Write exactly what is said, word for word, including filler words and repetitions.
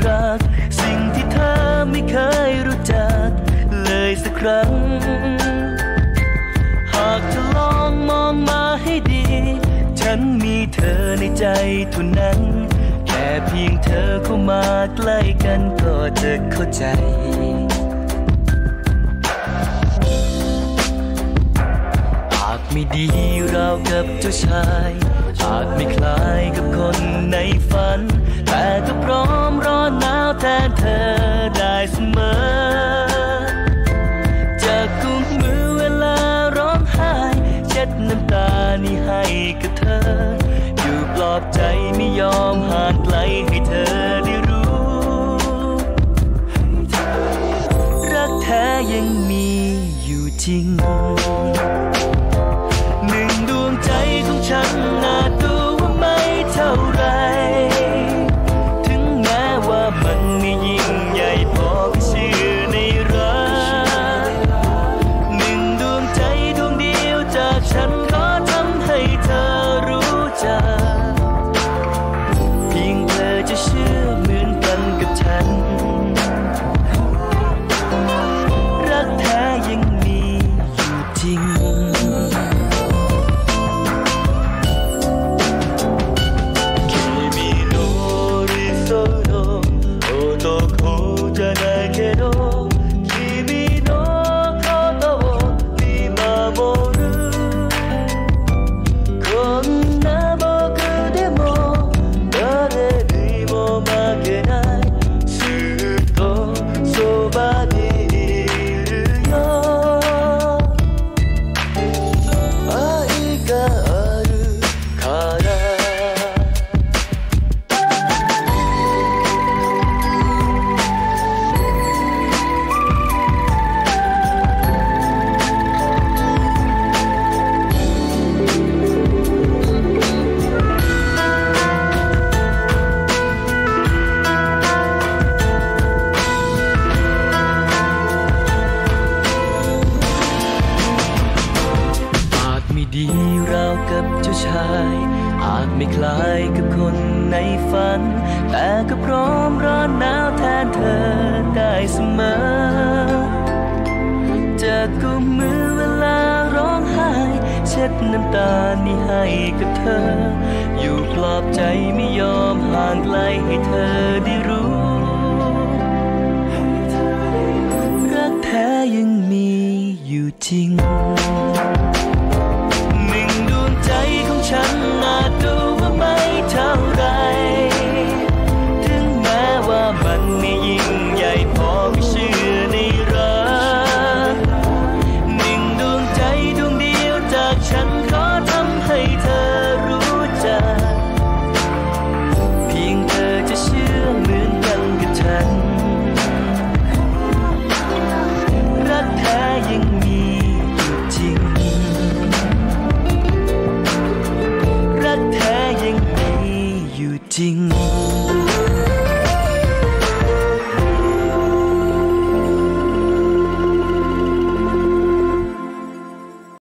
รักสิ่งที่เธอไม่เคยรู้จักเลยสักครั้งหากเธอลองมองมาให้ดีฉันมีเธอในใจเท่านั้นแค่เพียงเธอเข้ามาใกล้กันก็จะเข้าใจอาจไม่ดีราวกับเจ้าชายอาจไม่คล้ายกับคนในฝันแต่ก็พร้อมรอหนาวแทนเธอได้เสมอจะกุมมือเวลาร้องไห้เช็ดน้ำตานี่ให้กับเธออยู่ปลอบใจไม่ยอมห่างไกลให้เธอได้รู้รักแท้ยังมีอยู่จริงหนึ่งดวงใจของฉันน่าดูว่าไม่เท่าไรถึงแม้ว่ามันไม่ยิ่งใหญ่พอก็เชื่อในรักหนึ่งดวงใจดวงเดียวจากฉันขอทำให้เธอรู้จักเพียงเธอจะเชื่อเหมือนกันกับฉันรักแท้ยังมีอยู่จริงดีราวกับเจ้าชายอาจไม่คล้ายกับคนในฝันแต่ก็พร้อมร้อนหนาวแทนเธอได้เสมอจะกุมมือเวลาร้องไห้เช็ดน้ำตานี่ให้กับเธออยู่ปลอบใจไม่ยอมห่างไกลให้เธอ